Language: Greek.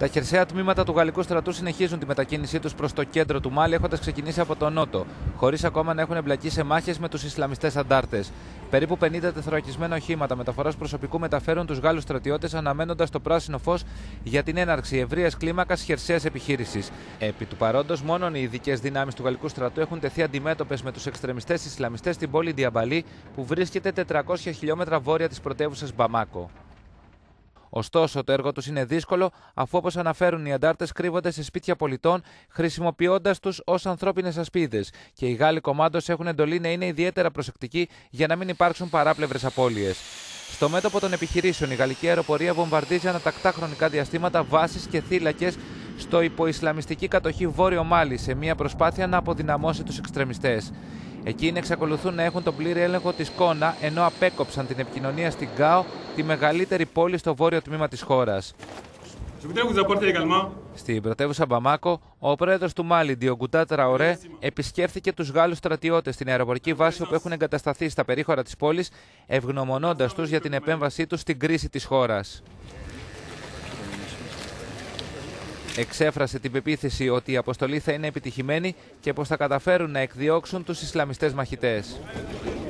Τα χερσαία τμήματα του γαλλικού στρατού συνεχίζουν τη μετακίνησή τους προς το κέντρο του Μάλι, έχοντας ξεκινήσει από τον νότο, χωρίς ακόμα να έχουν εμπλακεί σε μάχες με τους Ισλαμιστές αντάρτες. Περίπου 50 τεθωρακισμένα οχήματα μεταφοράς προσωπικού μεταφέρουν τους Γάλλους στρατιώτες, αναμένοντας το πράσινο φως για την έναρξη ευρείας κλίμακας χερσαίας επιχείρησης. Επί του παρόντος, μόνο οι ειδικές δυνάμεις του γαλλικού στρατού έχουν τεθεί αντιμέτωπες με τους εξτρεμιστές Ισλαμιστές στην πόλη Διαμπαλή, που βρίσκεται 400 χιλιόμετρα βόρεια της πρωτεύουσας Μπαμάκο. Ωστόσο, το έργο τους είναι δύσκολο, αφού, όπως αναφέρουν οι αντάρτες, κρύβονται σε σπίτια πολιτών, χρησιμοποιώντας τους ως ανθρώπινες ασπίδες, και οι Γάλλοι κομμάντος έχουν εντολή να είναι ιδιαίτερα προσεκτικοί για να μην υπάρξουν παράπλευρες απώλειες. Στο μέτωπο των επιχειρήσεων, η γαλλική αεροπορία βομβαρδίζει ανατακτά χρονικά διαστήματα βάσεις και θύλακες στο υποϊσλαμιστική κατοχή Βόρειο Μάλι, σε μια προσπάθεια να αποδυναμώσει τους εξτρεμιστές. Εκείνοι εξακολουθούν να έχουν τον πλήρη έλεγχο της Κόνα, ενώ απέκοψαν την επικοινωνία στην Γκάο, τη μεγαλύτερη πόλη στο βόρειο τμήμα της χώρας. Στην πρωτεύουσα Μπαμάκο, ο πρόεδρος του Μάλι, Ντιογκουτά Τραορέ, επισκέφθηκε τους Γάλλους στρατιώτες στην αεροπορική βάση όπου έχουν εγκατασταθεί στα περίχωρα της πόλης, ευγνωμονώντας τους για την επέμβασή τους στην κρίση της χώρας. Εξέφρασε την πεποίθηση ότι η αποστολή θα είναι επιτυχημένη και πως θα καταφέρουν να εκδιώξουν τους Ισλαμιστές μαχητές.